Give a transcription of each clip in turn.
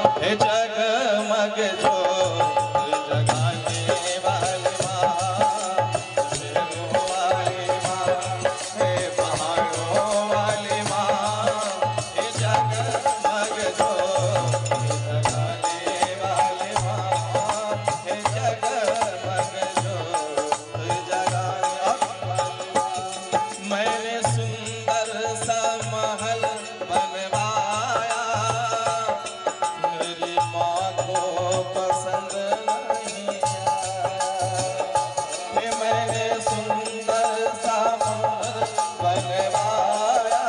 हे जगमग ज्योत जगाने वाली माँ, शेरों वाली माँ, हे पहाड़ों वाली माँ, हे जगमग ज्योत जगाने वाली माँ, हे जगमग ज्योत जगाने वाली माँ। मैंने सुंदर सा महल बनवाया, मेरी माँ को पसंद नहीं आया। मैंने सुंदर सा महल बनवाया,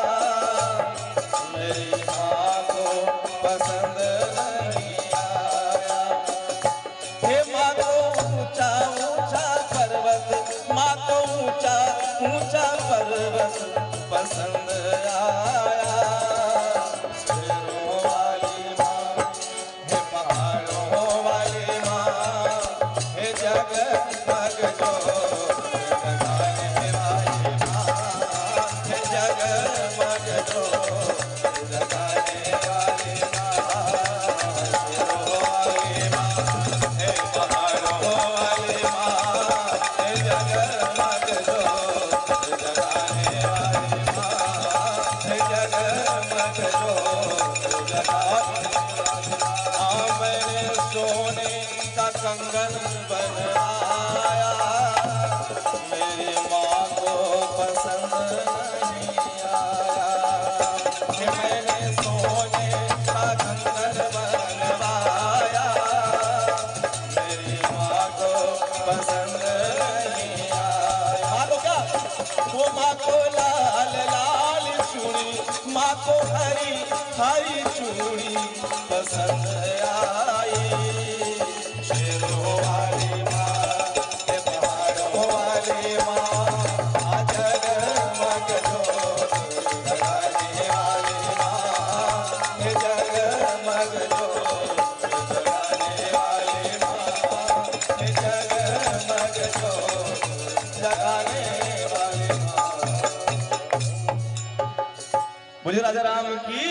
मेरी माँ को पसंद नहीं आया। हे माँ को ऊंचा ऊंचा पर्वत, माँ को ऊंचा ऊंचा पर्वत पसंद आया। शेरों वाली माँ, हे पहाड़ों वाली माँ, हे जगमग ज्योत जगाने वाली माँ, हे जगमग ज्योत जगाने वाली माँ, शेरों वाली माँ, हे पहाड़ों वाली माँ, हे जगमग ज्योत जगाने वाली माँ, हे जगमग ज्योत जगाने वाली माँ। मैंने सोने का कंगन बनवाया, मेरी माँ को पसंद नहीं आया। मैंने सोने का कंगन बनवाया, मेरी माँ को पसंद नहीं आया। माँ को क्या? वो माँ को लाल लाल चूड़ी, माँ को हरी हरी चूड़ी पसंद आई। शेरों वाली माँ, हे पहाड़ों वाली माँ, आ जगमग ज्योत जगाने वाली माँ, हे जगमग ज्योत जगाने वाली माँ, हे जगमग ज्योत जगाने वाली माँ। बोलिए राजा राम की।